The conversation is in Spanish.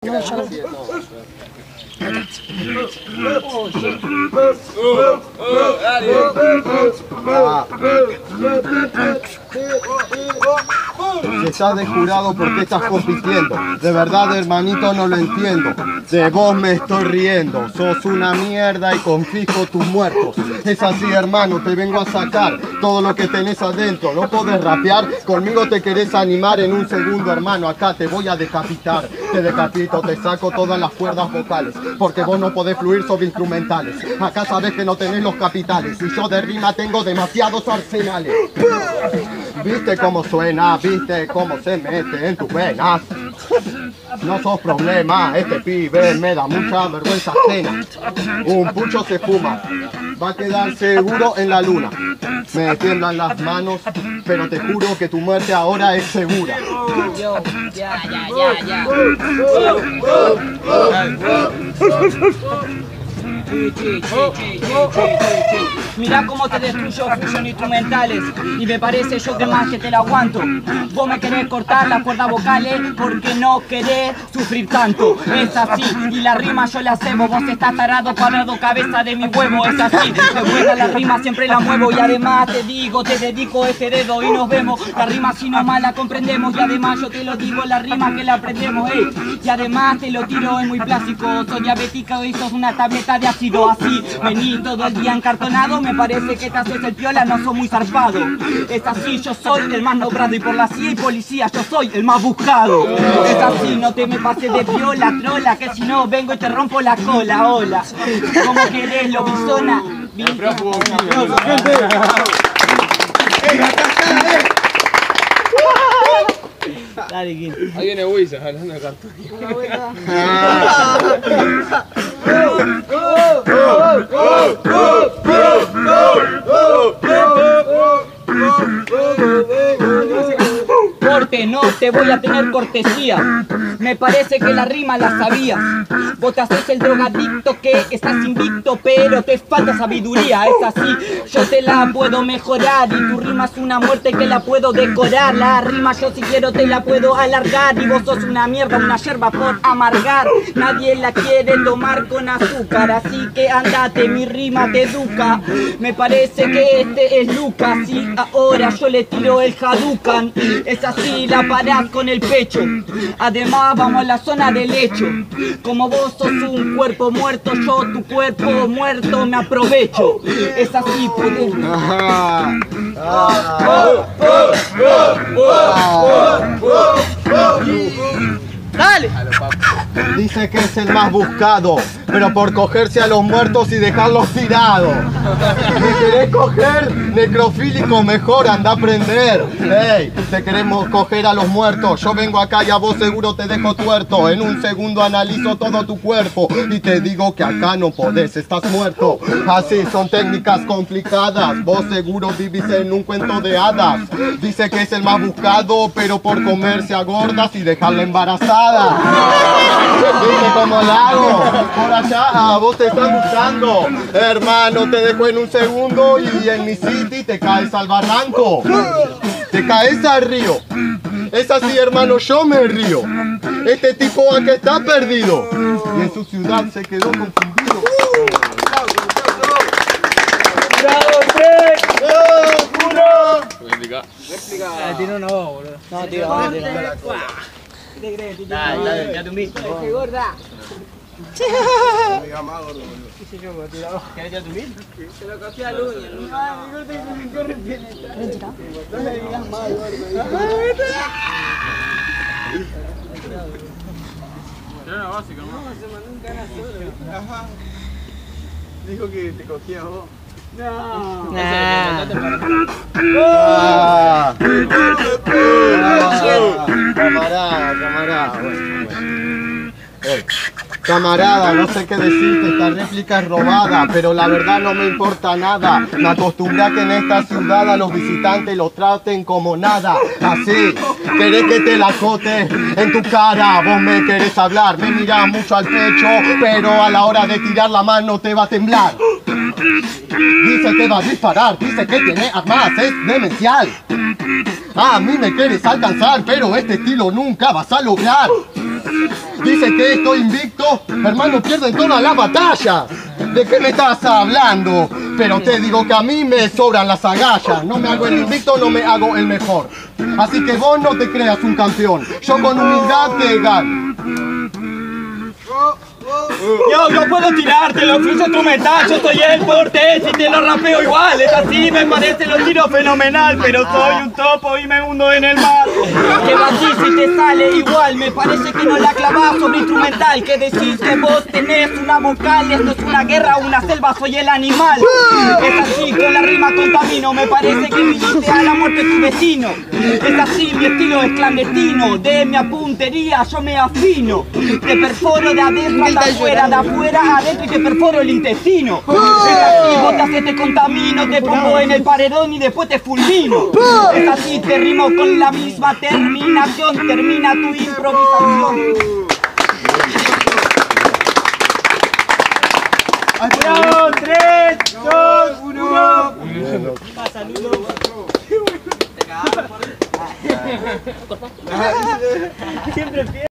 No, yo no. Si estás de jurado, ¿por qué estás compitiendo? De verdad, hermanito, no lo entiendo. De vos me estoy riendo. Sos una mierda y confisco tus muertos. Es así, hermano, te vengo a sacar todo lo que tenés adentro. No podés rapear, conmigo te querés animar en un segundo, hermano. Acá te voy a decapitar. Te decapito, te saco todas las cuerdas vocales. Porque vos no podés fluir sobre instrumentales. Acá sabés que no tenés los capitales. Y yo de rima tengo demasiados arsenales. ¿Viste cómo suena? ¿Viste cómo se mete en tus venas? No sos problema, este pibe me da mucha vergüenza ajena. Un pucho se fuma, va a quedar seguro en la luna. Me tiemblan las manos, pero te juro que tu muerte ahora es segura. Yo, ya. Mirá cómo te destruyo fusion instrumentales. Y me parece yo que más que te la aguanto. Vos me querés cortar las cuerdas vocales porque no querés sufrir tanto. Es así, y la rima yo la cebo. Vos estás tarado, parado, cabeza de mi huevo. Es así, me buena la rima, siempre la muevo. Y además te digo, te dedico este dedo y nos vemos. La rima si no mal la comprendemos. Y además yo te lo digo, la rima que la aprendemos, Y además te lo tiro, es muy plástico. Soy diabética y sos una tableta de ácido. Así, vení todo el día encartonado. Me parece que te haces el piola, no soy muy zarpado. Es así, yo soy el más nombrado. Y por la CIA y policía yo soy el más buscado. Es así, no te me pases de piola, trola. Que si no vengo y te rompo la cola, hola. ¿Cómo querés, lobizona? Dale, Gil. Ahí viene Wisa hablando de cartón. Corte, no te voy a tener cortesía. Me parece que la rima la sabías. Vos te haces el drogadicto que estás invicto, pero te falta sabiduría. Es así, yo te la puedo mejorar. Y tu rima es una muerte que la puedo decorar. La rima yo si quiero te la puedo alargar. Y vos sos una mierda, una yerba por amargar. Nadie la quiere tomar con azúcar. Así que andate, mi rima te educa. Me parece que este es Lucas. Y ahora yo le tiro el Hadouken. Es así, la parás con el pecho. Además vamos a la zona del hecho. Como vos sos un cuerpo muerto, yo tu cuerpo muerto me aprovecho. Es así, puedes. ¡Dale! Dice que es el más buscado, pero por cogerse a los muertos y dejarlos tirados. ¿Me querés coger? Necrofílico, mejor anda a aprender. Ey, te queremos coger a los muertos. Yo vengo acá y a vos seguro te dejo tuerto. En un segundo analizo todo tu cuerpo y te digo que acá no podés, estás muerto. Así son técnicas complicadas. Vos seguro vivís en un cuento de hadas. Dice que es el más buscado, pero por comerse a gordas y dejarla embarazada. ¿Viste cómo la hago? Por allá, vos te estás buscando. Hermano, te dejo en un segundo y en mi city te caes al barranco. Te caes al río. Es así, hermano, yo me río. Este tipo acá está perdido. Y en su ciudad se quedó confundido. ¡Bravo, Trek! Tiene una voz, boludo. No, tío, dale, ya te invito. ¡Qué gorda! ¿Querés ya tu mil? Se lo cogí al uña. Ay, mi gorda que se corre bien. No me digas más, gorda. Era una básica, ¿no? Se mandó un cana solo. Ajá. Dijo que te cogía vos. No. Camarada. Camarada, no sé qué decirte, esta réplica es robada, pero la verdad no me importa nada. Me acostumbré a que en esta ciudad a los visitantes los traten como nada. Así, querés que te la cote en tu cara. Vos me querés hablar, me mirás mucho al pecho, pero a la hora de tirar la mano te va a temblar. Dice que va a disparar, dice que tiene armas, es demencial. A mí me quieres alcanzar, pero este estilo nunca vas a lograr. Dice que estoy invicto, hermano, pierden todas las batallas. ¿De qué me estás hablando? Pero te digo que a mí me sobran las agallas. No me hago el invicto, no me hago el mejor. Así que vos no te creas un campeón. Yo con humildad te gano. Yo puedo tirarte los flujo instrumental, yo soy el portés y te lo rapeo igual. Es así, me parece, lo tiro fenomenal, pero soy un topo y me hundo en el mar. Que así si te sale igual, me parece que no la clavás sobre instrumental. Que decís que vos tenés una vocal, esto es una guerra, una selva, soy el animal. Es así, con la rima contamino, me parece que viniste a la muerte tu vecino. Es así, mi estilo es clandestino, de mi apuntería yo me afino. Te perforo de adentro hasta afuera, de afuera adentro y te perforo el intestino. Es así, vos te haces, te contamino, te pongo en el paredón y después te fulmino. Es así, te rimo con la misma terminación, termina tu improvisación. ¡Bravo! 3, 2, 1. Saludos. Siempre